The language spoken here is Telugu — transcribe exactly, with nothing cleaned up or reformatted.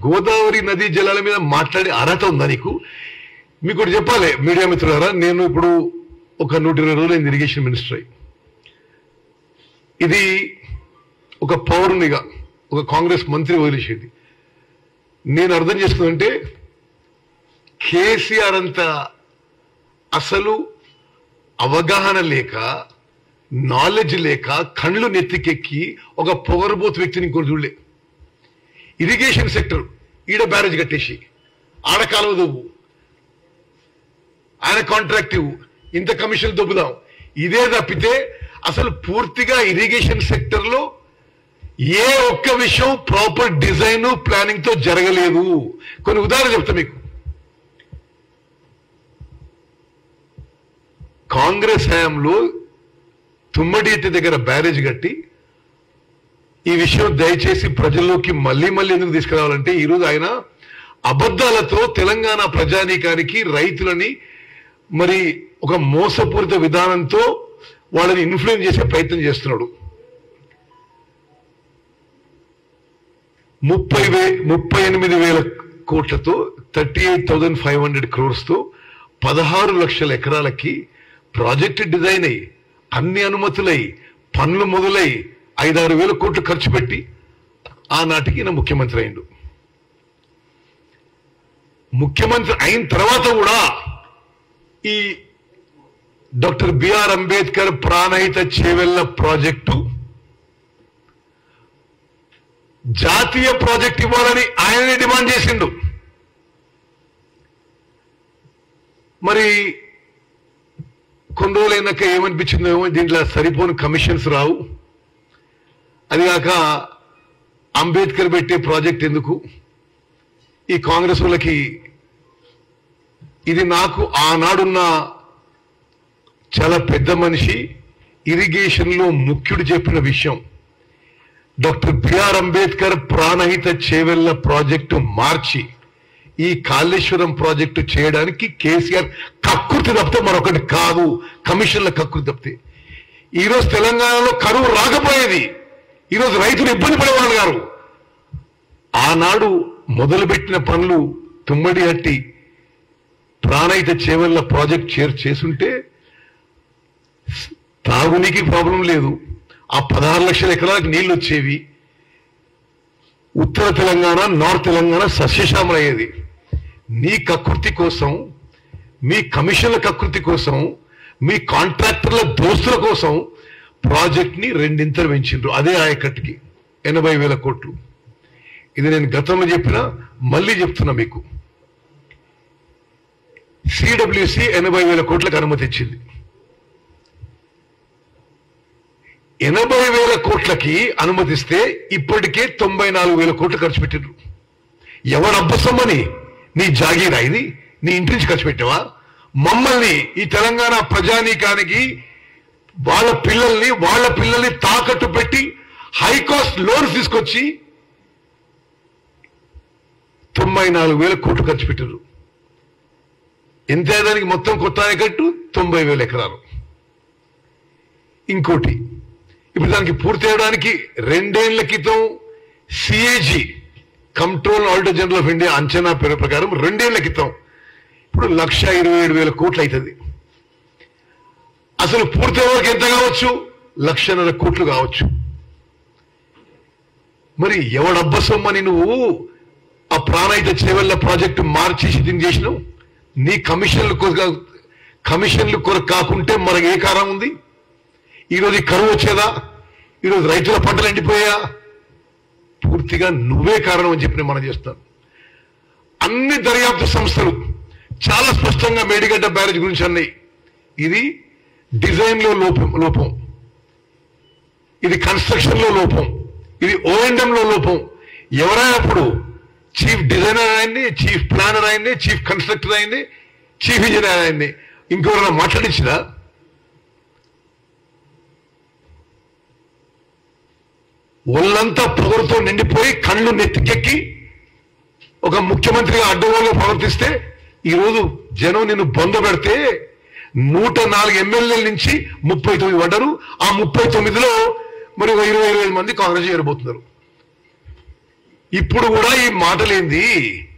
గోదావరి నదీ జలాల మీద మాట్లాడే అర్హత ఉందా నీకు? మీకు ఒకటి చెప్పాలి మీడియా మిత్రులారా, నేను ఇప్పుడు ఒక నూట ఇరవై రోజులు అయింది ఇరిగేషన్ మినిస్టర్ అయి. ఇది ఒక పౌరునిగా ఒక కాంగ్రెస్ మంత్రి వదిలేసేది. నేను అర్థం చేసుకుందంటే కేసీఆర్ అంత అసలు అవగాహన లేక, నాలెడ్జ్ లేక, కళ్ళు నెత్తికెక్కి ఒక పొగరబోతు వ్యక్తిని ఇంకోటి చూడలే. ఇరిగేషన్ సెక్టర్ ఈడ బ్యారేజ్ కట్టేసి ఆడ కాలువ దొబ్బు, ఆయన కాంట్రాక్ట్ ఇవ్వు, ఇంత కమిషన్ దొబ్బుదాం, ఇదే తప్పితే అసలు పూర్తిగా ఇరిగేషన్ సెక్టర్ లో ఏ ఒక్క విషయం ప్రాపర్ డిజైన్ ప్లానింగ్ తో జరగలేదు. కొన్ని ఉదాహరణ చెప్తా మీకు. కాంగ్రెస్ హయాంలో తుమ్మడితి దగ్గర బ్యారేజ్ కట్టి, ఈ విషయం దయచేసి ప్రజల్లోకి మళ్ళీ మళ్ళీ ఎందుకు తీసుకురావాలంటే, ఈరోజు ఆయన అబద్ధాలతో తెలంగాణ ప్రజానీకానికి, రైతులని మరి ఒక మోసపూరిత విధానంతో వాళ్ళని ఇన్ఫ్లుయెన్స్ చేసే ప్రయత్నం చేస్తున్నాడు. ముప్పై వే ముప్పై ఎనిమిది వేల కోట్లతో thirty eight thousand five hundred crores తో పదహారు లక్షల ఎకరాలకి ప్రాజెక్ట్ డిజైన్ అయ్యి, అన్ని అనుమతులై, పనులు మొదలై ఐదారు వేల కోట్లు ఖర్చు పెట్టి ఆనాటికి ఈయన ముఖ్యమంత్రి అయిండు. ముఖ్యమంత్రి అయిన తర్వాత కూడా ఈ doctor BR Ambedkar Pranahita Chevella project జాతీయ ప్రాజెక్ట్ ఇవ్వాలని ఆయననే డిమాండ్ చేసిండు. మరి కొన్ని రోజులైనాక ఏమనిపించిందో ఏమో, దీంట్లో సరిపోని కమిషన్స్ రావు, అదిగాక అంబేద్కర్ పెట్టే ప్రాజెక్ట్ ఎందుకు, ఈ కాంగ్రెస్ వాళ్ళకి ఇది. నాకు ఆనాడున్న చాలా పెద్ద మనిషి, ఇరిగేషన్ లో ముఖ్యుడు చెప్పిన విషయం, doctor BR Ambedkar Pranahita Chevella project మార్చి ఈ కాళేశ్వరం ప్రాజెక్టు చేయడానికి కేసీఆర్ కక్కుర్తి తప్పితే మరొకటి కాదు, కమిషన్ల కక్కుర్తి తప్పితే. ఈరోజు తెలంగాణలో కరువు రాకపోయేది, ఈరోజు రైతులు ఇబ్బంది పడేవాళ్ళు గారు. ఆనాడు మొదలుపెట్టిన పనులు తుమ్మడి హట్టి ప్రాణహిత చేవెళ్ల ప్రాజెక్ట్ చేర్ చేసుంటే తాగునీకి ప్రాబ్లం లేదు, ఆ పదహారు లక్షల ఎకరాలకు నీళ్లు వచ్చేవి, ఉత్తర తెలంగాణ, నార్త్ తెలంగాణ సస్యశ్యామల అయ్యేది. నీ కకృతి కోసం, మీ కమిషన్ల కకృతి కోసం, మీ కాంట్రాక్టర్ల దోస్తుల కోసం ప్రాజెక్ట్ ని రెండింతలు పెంచిండ్రు. అదే ఆయకట్టుకి ఎనభై వేల కోట్లు. ఇది నేను గతంలో చెప్పినా మళ్ళీ చెప్తున్నా మీకు. సిడబ్ల్యూసి ఎనభై వేల కోట్లకు అనుమతి ఇచ్చింది. ఎనభై వేల కోట్లకి అనుమతిస్తే ఇప్పటికే తొంభై నాలుగు వేల కోట్లు ఖర్చు పెట్టిండ్రు. ఎవరు అబ్బసమ్మని? నీ జాగీరా ఇది? నీ ఇంటి నుంచి ఖర్చు పెట్టావా? మమ్మల్ని, ఈ తెలంగాణ ప్రజానీకానికి వాళ్ళ పిల్లల్ని వాళ్ళ పిల్లల్ని తాకట్టు పెట్టి హై కాస్ట్ లోన్స్ తీసుకొచ్చి తొంభై నాలుగు వేల కోట్లు ఖర్చు పెట్టారు. ఎంత దానికి మొత్తం కొత్త ఆయకట్టు తొంభై వేల ఎకరాలు. ఇంకోటి, ఇప్పుడు దానికి పూర్తి అవడానికి రెండేళ్ల క్రితం CAG control auditor general of India అంచనా పేరు ప్రకారం రెండేళ్ల క్రితం ఇప్పుడు లక్ష ఇరవై ఏడు వేల కోట్లు అవుతుంది. అసలు పూర్తి వరకు ఎంత కావచ్చు? లక్షన్నర కోట్లు కావచ్చు. మరి ఎవడబ్బసొమ్మని నువ్వు ఆ ప్రాణహిత చేవెళ్ల ప్రాజెక్టు మార్చి సిద్ధం చేసినావు? నీ కమిషన్లు కమిషన్లు కొరకు కాకుంటే మనకు ఏ కారణం ఉంది? ఈరోజు ఈ కరువు వచ్చేదా? ఈరోజు రైతుల పంటలు ఎండిపోయా? పూర్తిగా నువ్వే కారణం అని చెప్పి మనం చేస్తాను. అన్ని దర్యాప్తు సంస్థలు చాలా స్పష్టంగా మేడిగడ్డ బ్యారేజ్ గురించి అన్నాయి. ఇది డిజైన్ లో లోపం లోపం ఇది కన్స్ట్రక్షన్ లో లోపం, ఇది ఓఎండ్ఎం లో లోపం. ఎవరైనప్పుడు చీఫ్ డిజైనర్ ఆయన్ని, చీఫ్ ప్లానర్ ఆయన్ని, చీఫ్ కన్స్ట్రక్టర్ ఆయన్ని, చీఫ్ ఇంజనీర్ ఆయన్ని ఇంకెవరైనా మాట్లాడించినా? ఒళ్ళంతా పొగరుతో నిండిపోయి కళ్ళు నెత్తికెక్కి ఒక ముఖ్యమంత్రిగా అడ్డగోలుగా ప్రవర్తిస్తే ఈరోజు జనం నిన్ను బొంద పెడితే నూట నాలుగు ఎమ్మెల్యేల నుంచి ముప్పై తొమ్మిది పడ్డారు. ఆ ముప్పై తొమ్మిదిలో మరి ఒక ఇరవై ఇరవై మంది కాంగ్రెస్ చేరబోతున్నారు. ఇప్పుడు కూడా ఈ మాటలేంది